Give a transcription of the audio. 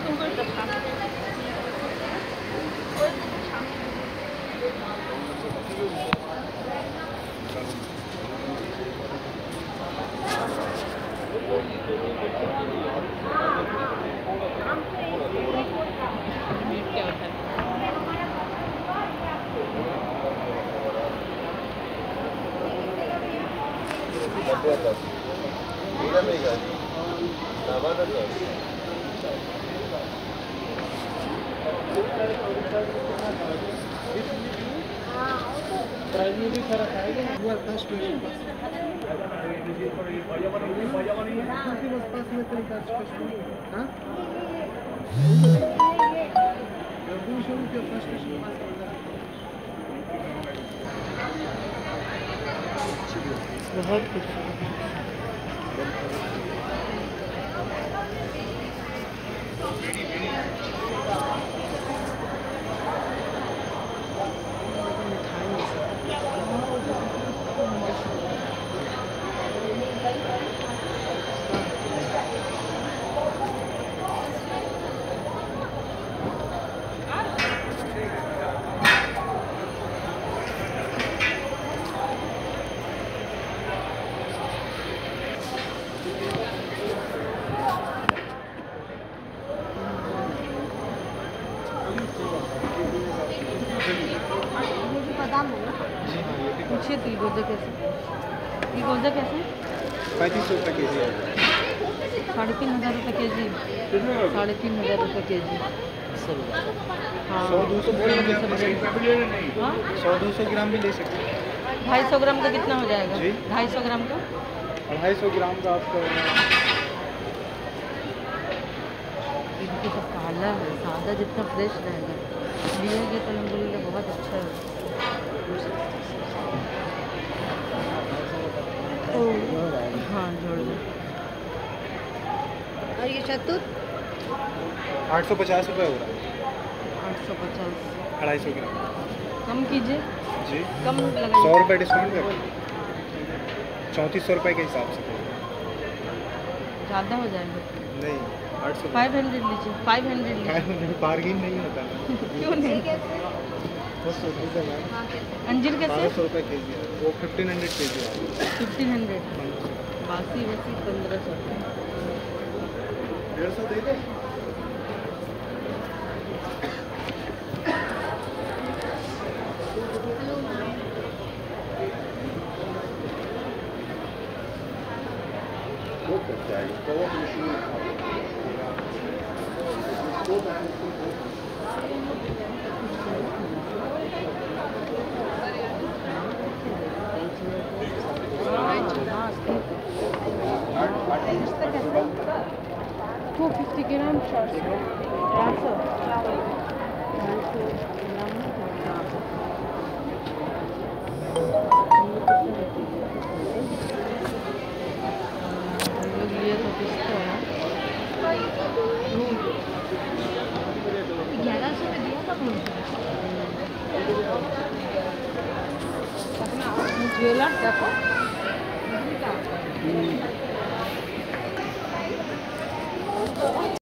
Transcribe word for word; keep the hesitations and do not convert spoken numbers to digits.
Price में भी फर्क आएगा। वो फर्स्ट क्वेश्चन बस पास में तरीका हाँ शुरू किया फर्स्ट क्वेश्चन पास बहुत कुछ पूछिए तो गोजा कैसे ये गोजा कैसे पैंतीस सौ रुपये के जी है। साढ़े तीन हज़ार रुपये के जी साढ़े तीन हज़ार रुपये के जी हाँ सौ दो सौ हाँ सौ दो सौ ग्राम भी ले सकते हैं। ढाई सौ ग्राम का कितना हो जाएगा? जी ढाई सौ ग्राम का अढ़ाई सौ ग्राम का आपका इनकी तो काला है सादा जितना फ्रेश रहेगा लिएगी तो अलहमदुलिल्लाह बहुत अच्छा है। हाँ जोड़ दो। और ये शतूत आठ सौ पचास रुपये हो रहा है। आठ सौ पचास अढ़ाई सौ ग्राम कम कीजिए जी कम लगाइए। सौ रुपये डिस्काउंट कर चौंतीस सौ रुपये के हिसाब से ज़्यादा हो जाएगा। नहीं आठ सौ फाइव हंड्रेड लीजिए फाइव हंड्रेड लीजिए बार्गिन नहीं होता क्यों नहीं? अंजीर कैसे? बारह सौ रुपये के जी है वो फिफ्टीन हंड्रेड के जी है। फिफ्टीन हंड्रेड बासी वैसी पंद्रह सौ डेढ़ सौ दे दे। टू फिफ्टी ग्राम चार सौ चार सौ ग्यारह सौ में दिया था ज्वेलर देखो